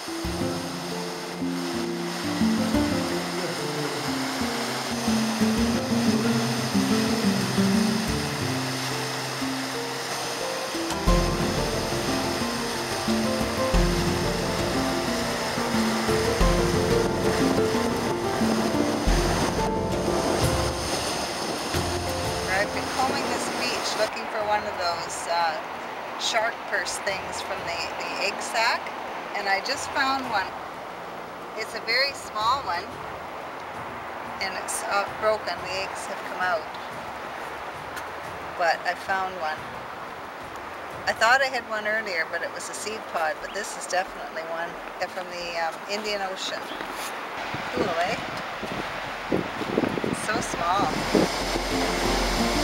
I've been combing this beach looking for one of those shark purse things from the egg sack, and I just found one. It's a very small one, and it's broken. The eggs have come out, but I found one. I thought I had one earlier, but it was a seed pod, but this is definitely one from the Indian Ocean. Cool, eh? So small.